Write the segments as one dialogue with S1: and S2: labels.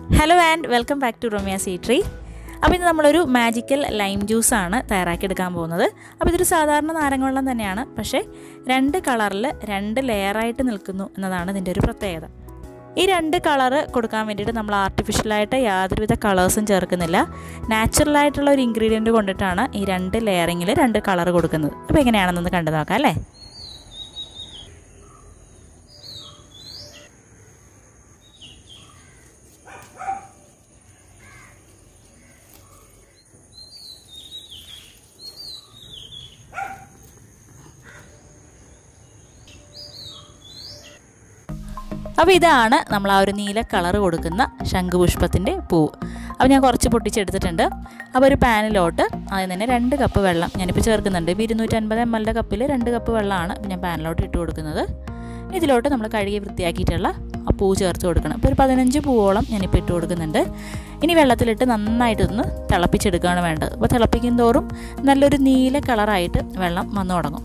S1: Hello and welcome back to Brahmyaseatery. അപ്പോൾ ഇത് നമ്മളൊരു മാജിക്കൽ ലൈം ജ്യൂസ് ആണ് തയ്യാറാക്കി എടുക്കാൻ പോകുന്നത്. അപ്പോൾ ഇതൊരു സാധാരണ നാരങ്ങ വെള്ളം തന്നെയാണ്, പക്ഷേ രണ്ട് കളറിൽ രണ്ട് ലെയർ ആയിട്ട് നിൽക്കുന്നു എന്നതാണ് ഇതിൻ്റെ ഒരു പ്രത്യേകത. ഈ രണ്ട് കളർ കൊടുക്കാൻ വേണ്ടിയിട്ട് നമ്മൾ ആർട്ടിഫിഷ്യലായിട്ട് യാതൊരുവിധ കളേഴ്സും ചേർക്കുന്നില്ല. നാച്ചുറലായിട്ടുള്ള ഒരു ഇൻഗ്രീഡിയൻറ്റ് കൊണ്ടിട്ടാണ് ഈ രണ്ട് ലെയറിങ്ങിൽ രണ്ട് കളർ കൊടുക്കുന്നത്. അപ്പോൾ എങ്ങനെയാണെന്നൊന്ന് കണ്ടു നോക്കാം അല്ലേ. അപ്പോൾ ഇതാണ് നമ്മൾ ആ ഒരു നീല കളർ കൊടുക്കുന്ന ശംഖുപുഷ്പത്തിൻ്റെ പൂവ്. അപ്പോൾ ഞാൻ കുറച്ച് പൊട്ടിച്ചെടുത്തിട്ടുണ്ട്. അപ്പോൾ ഒരു പാനിലോട്ട് അതിന് തന്നെ 2 കപ്പ് വെള്ളം ഞാനിപ്പോൾ ചേർക്കുന്നുണ്ട്. ഇപ്പോൾ 250 ml കപ്പിൽ 2 കപ്പ് വെള്ളമാണ് ഞാൻ പാനിലോട്ട് ഇട്ട് കൊടുക്കുന്നത്. ഇതിലോട്ട് നമ്മൾ കഴുകി വൃത്തിയാക്കിയിട്ടുള്ള ആ പൂ ചേർത്ത് കൊടുക്കണം. അപ്പോൾ ഒരു 15 പൂവോളം ഞാനിപ്പോൾ ഇട്ട് കൊടുക്കുന്നുണ്ട്. ഇനി വെള്ളത്തിലിട്ട് നന്നായിട്ടൊന്ന് തിളപ്പിച്ചെടുക്കുകയാണ് വേണ്ടത്. അപ്പോൾ തിളപ്പിക്കും തോറും നല്ലൊരു നീല കളറായിട്ട് വെള്ളം വന്നു തുടങ്ങും.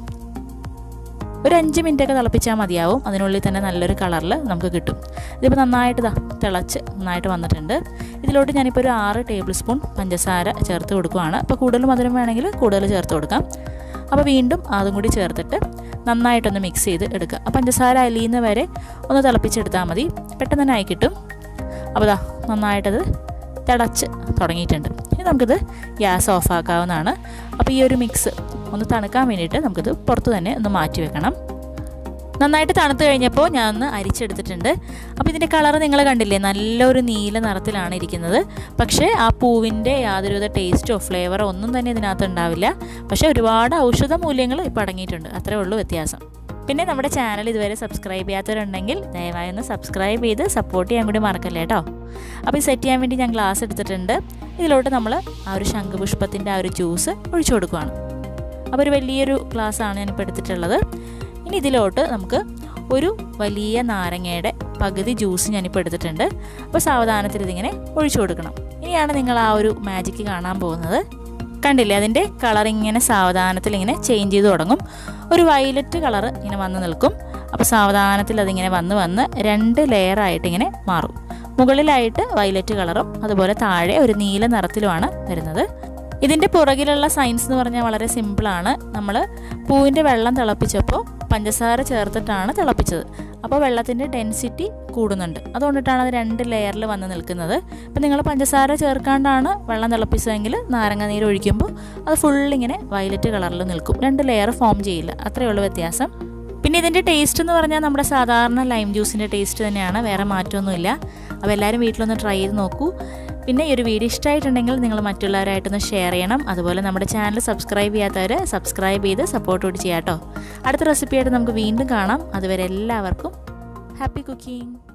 S1: ഒരു 5 മിനിറ്റൊക്കെ തിളപ്പിച്ചാൽ മതിയാവും. അതിനുള്ളിൽ തന്നെ നല്ലൊരു കളറിൽ നമുക്ക് കിട്ടും. ഇതിപ്പോൾ നന്നായിട്ട് തിളച്ച് നന്നായിട്ട് വന്നിട്ടുണ്ട്. ഇതിലോട്ട് ഞാനിപ്പോൾ ഒരു 6 ടേബിൾ സ്പൂൺ പഞ്ചസാര ചേർത്ത് കൊടുക്കുകയാണ്. അപ്പോൾ കൂടുതൽ മധുരം വേണമെങ്കിൽ കൂടുതൽ ചേർത്ത് കൊടുക്കാം. അപ്പോൾ വീണ്ടും അതും കൂടി ചേർത്തിട്ട് നന്നായിട്ടൊന്ന് മിക്സ് ചെയ്ത് എടുക്കുക. അപ്പോൾ പഞ്ചസാര അലിയുന്ന വരെ ഒന്ന് തിളപ്പിച്ചെടുത്താൽ മതി, പെട്ടെന്ന് തന്നെ ആയി കിട്ടും. അപ്പോൾ നന്നായിട്ടത് തിളച്ച് തുടങ്ങിയിട്ടുണ്ട്. ഇനി നമുക്കിത് ഗ്യാസ് ഓഫാക്കാവുന്നതാണ്. അപ്പോൾ ഈ ഒരു മിക്സ് ഒന്ന് തണുക്കാൻ വേണ്ടിയിട്ട് നമുക്കിത് പുറത്ത് തന്നെ ഒന്ന് മാറ്റി വെക്കണം. നന്നായിട്ട് തണുത്ത് കഴിഞ്ഞപ്പോൾ ഞാൻ ഒന്ന് അരിച്ചെടുത്തിട്ടുണ്ട്. അപ്പോൾ ഇതിൻ്റെ കളർ നിങ്ങൾ കണ്ടില്ലേ, നല്ലൊരു നീല നിറത്തിലാണ് ഇരിക്കുന്നത്. പക്ഷേ ആ പൂവിൻ്റെ യാതൊരുവിധ ടേസ്റ്റോ ഫ്ലേവറോ ഒന്നും തന്നെ ഇതിനകത്ത് ഉണ്ടാവില്ല. പക്ഷേ ഒരുപാട് ഔഷധ മൂല്യങ്ങൾ ഇപ്പോൾ അടങ്ങിയിട്ടുണ്ട്. അത്രേ ഉള്ളൂ വ്യത്യാസം. പിന്നെ നമ്മുടെ ചാനൽ ഇതുവരെ സബ്സ്ക്രൈബ് ചെയ്യാത്തവരുണ്ടെങ്കിൽ ദയവായി ഒന്ന് സബ്സ്ക്രൈബ് ചെയ്ത് സപ്പോർട്ട് ചെയ്യാൻ കൂടി മറക്കല്ലേ കേട്ടോ. അപ്പോൾ ഇത് സെറ്റ് ചെയ്യാൻ വേണ്ടി ഞാൻ ഗ്ലാസ് എടുത്തിട്ടുണ്ട്. ഇതിലോട്ട് നമ്മൾ ആ ഒരു ശംഖുപുഷ്പത്തിൻ്റെ ആ ഒരു ജ്യൂസ് ഒഴിച്ചു കൊടുക്കുകയാണ്. അപ്പോൾ ഒരു വലിയൊരു ഗ്ലാസ്സാണ് ഞാനിപ്പോൾ എടുത്തിട്ടുള്ളത്. ഇനി ഇതിലോട്ട് നമുക്ക് ഒരു വലിയ നാരങ്ങയുടെ പകുതി ജ്യൂസ് ഞാനിപ്പോൾ എടുത്തിട്ടുണ്ട്. അപ്പോൾ സാവധാനത്തിൽ ഇതിങ്ങനെ ഒഴിച്ചു കൊടുക്കണം. ഇനിയാണ് നിങ്ങൾ ആ ഒരു മാജിക്ക് കാണാൻ പോകുന്നത്. കണ്ടില്ലേ, അതിൻ്റെ കളർ ഇങ്ങനെ സാവധാനത്തിൽ ഇങ്ങനെ ചേഞ്ച് ചെയ്ത് തുടങ്ങും. ഒരു വയലറ്റ് കളർ ഇങ്ങനെ വന്ന് നിൽക്കും. അപ്പോൾ സാവധാനത്തിൽ അതിങ്ങനെ വന്ന് 2 ലെയറായിട്ട് ഇങ്ങനെ മാറും. മുകളിലായിട്ട് വയലറ്റ് കളറും അതുപോലെ താഴെ ഒരു നീല നിറത്തിലുമാണ് വരുന്നത്. ഇതിൻ്റെ പുറകിലുള്ള സയൻസ് എന്ന് പറഞ്ഞാൽ വളരെ സിമ്പിളാണ്. നമ്മൾ പൂവിൻ്റെ വെള്ളം തിളപ്പിച്ചപ്പോൾ പഞ്ചസാര ചേർത്തിട്ടാണ് തിളപ്പിച്ചത്. അപ്പോൾ വെള്ളത്തിൻ്റെ ഡെൻസിറ്റി കൂടുന്നുണ്ട്. അതുകൊണ്ടിട്ടാണ് അത് 2 ലെയറിൽ വന്ന് നിൽക്കുന്നത്. അപ്പോൾ നിങ്ങൾ പഞ്ചസാര ചേർക്കാണ്ടാണ് വെള്ളം തിളപ്പിച്ചതെങ്കിൽ നാരങ്ങ നീര് ഒഴിക്കുമ്പോൾ അത് ഫുള്ളിങ്ങനെ വയലറ്റ് കളറിൽ നിൽക്കും. 2 ലെയർ ഫോം ചെയ്യില്ല. അത്രയേ ഉള്ളൂ വ്യത്യാസം. പിന്നെ ഇതിൻ്റെ ടേസ്റ്റ് എന്ന് പറഞ്ഞാൽ നമ്മുടെ സാധാരണ ലൈം ജ്യൂസിൻ്റെ ടേസ്റ്റ് തന്നെയാണ്, വേറെ മാറ്റമൊന്നുമില്ല. അപ്പോൾ എല്ലാവരും വീട്ടിലൊന്ന് ട്രൈ ചെയ്ത് നോക്കൂ. പിന്നെ ഈ ഒരു വീഡിയോ ഇഷ്ടമായിട്ടുണ്ടെങ്കിൽ നിങ്ങൾ മറ്റുള്ളവരായിട്ടൊന്ന് ഷെയർ ചെയ്യണം. അതുപോലെ നമ്മുടെ ചാനൽ സബ്സ്ക്രൈബ് ചെയ്യാത്തവർ സബ്സ്ക്രൈബ് ചെയ്ത് സപ്പോർട്ട് കൂടി ചെയ്യാം കേട്ടോ. അടുത്ത റെസിപ്പിയായിട്ട് നമുക്ക് വീണ്ടും കാണാം. അതുവരെ എല്ലാവർക്കും ഹാപ്പി കുക്കിംഗ്.